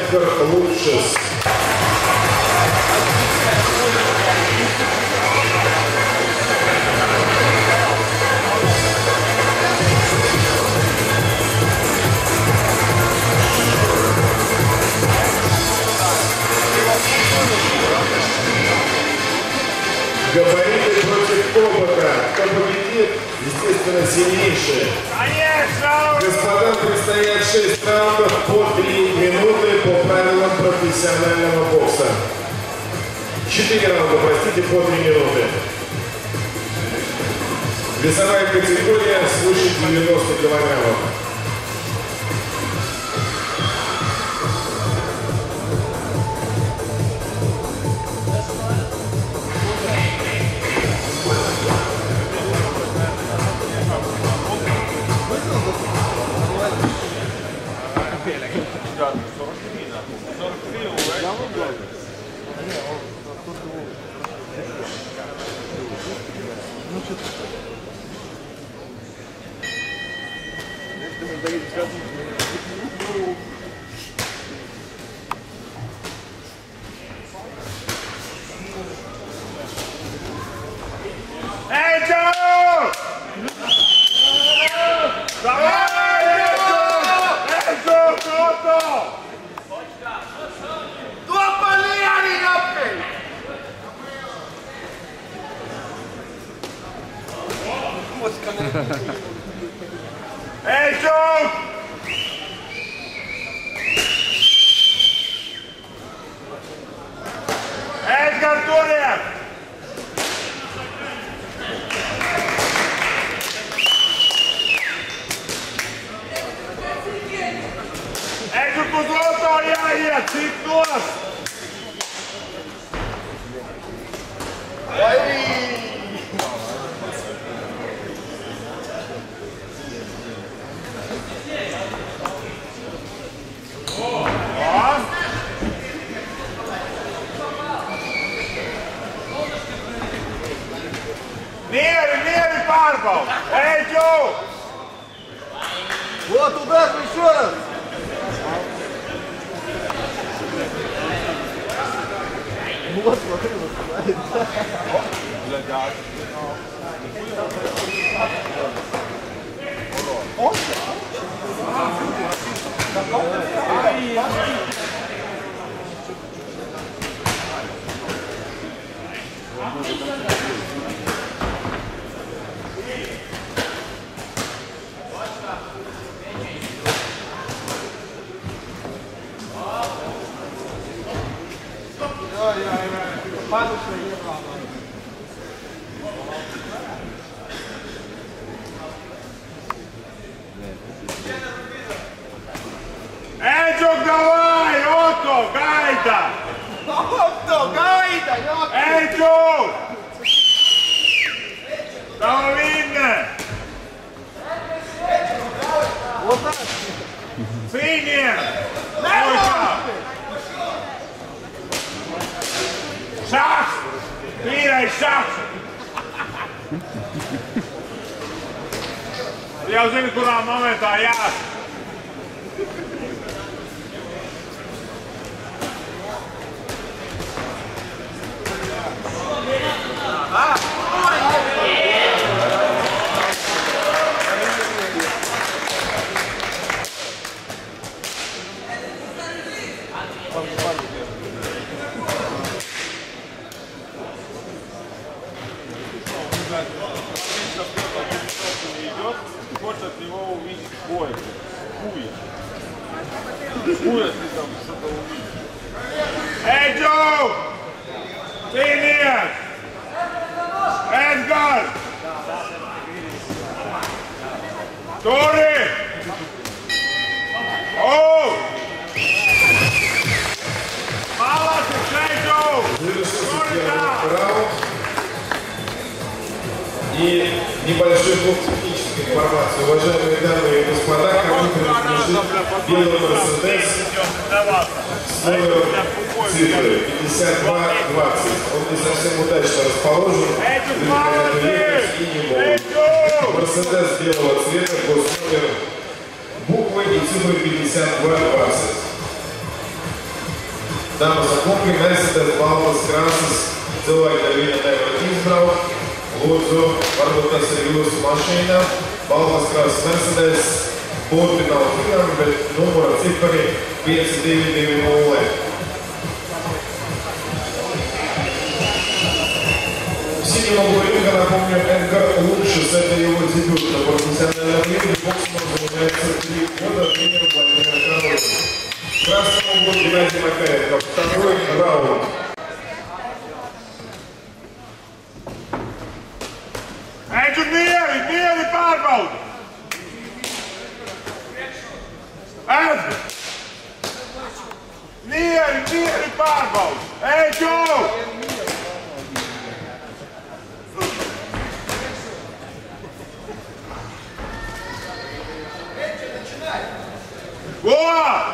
Эдгар Лучшес. Габариты против опыта. Кто победит, естественно, сильнейший. Конечно! Господам предстоят 6 раундов по 3 минуты по правилам профессионального бокса. 4 раунда, простите, по 3 минуты. Весовая категория свыше 90 килограммов. Эй, Джо! Давай, Эй, Джо, пronto! Tua palhinha, Rigappi! Эй, Джо! Эдгар Турев! Ecco cos'ho io, zitto! Нери, Барбо! Эй, Джо! Вот удар, еще раз! Вот, смотри, вот. Eđok, давай, Otto, gajda! Otto, gajda! Eđok! Da vinne! Вот так! Finje! Ojka! Šah! Biraj šah! Ja uzim kura momenta, ja! Хочешь от него увидеть бой. Хуя. Хуя, если там что-то увидишь. Эй, Джо! Финиsh! Эдгар! Тори! О! Мало ты, Джо! Завершился первый раунд. И небольшой блок технической информации. Уважаемые дамы и господа, кому принадлежит белый Мерседес с номером цифры 5220. Он не совсем удачно расположен. Мерседес белого цвета, госномер буквы и цифры 5220. Dāmas un kungi, Mercedes baltas krāsas cilvēki neviena nevar izbraukt. Lūdzu, varbūt tas ir jūsu mašīna. Baltas krāsas Mercedes. Burti nav zinām, bet numura cipari 5220. В синем ринга, напомню, Эдгар лучше с этой его дебют на профессиональном ринге. Боксом занимается 3 года, тренер Владимир Коровин. В красном углу Геннадий Макаренко. Второй раунд. Eģu mieri pārbaudi! Eģu! Mieri pārbaudi! Eģu! Goa!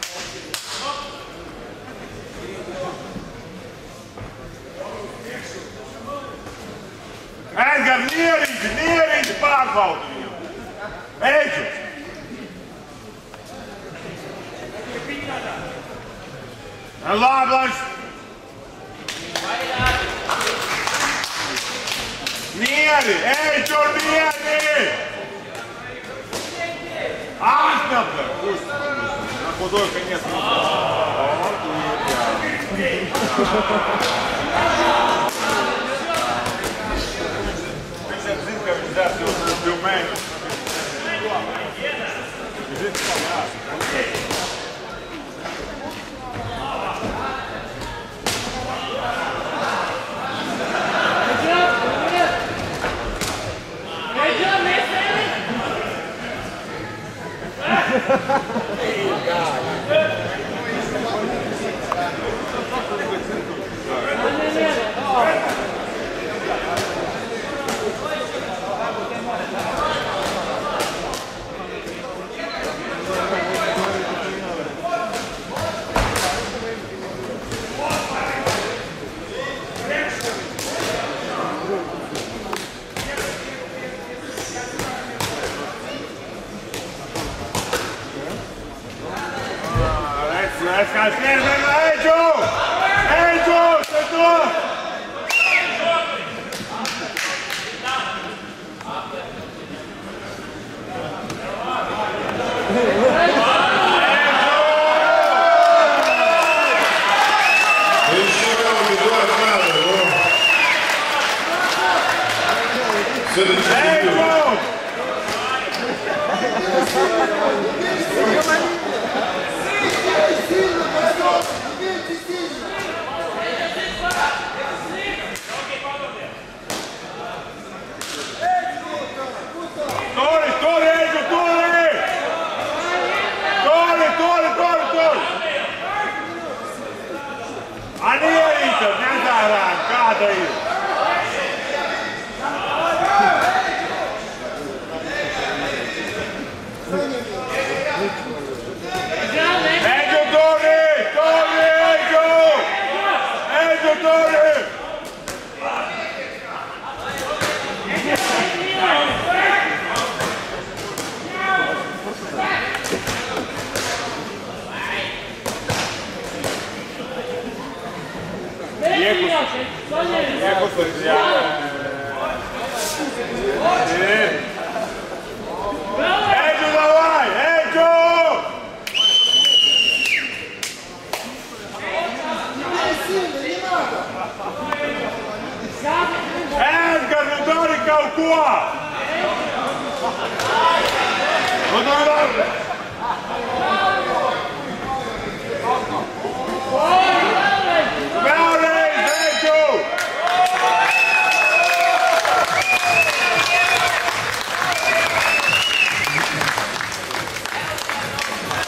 Edgar, mierīgi pārbaudi viņu. Eģu! Labi. Mieri, Eģu, mieri! Ахнабля! Пусть. На худой конец.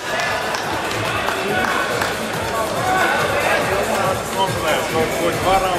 Vai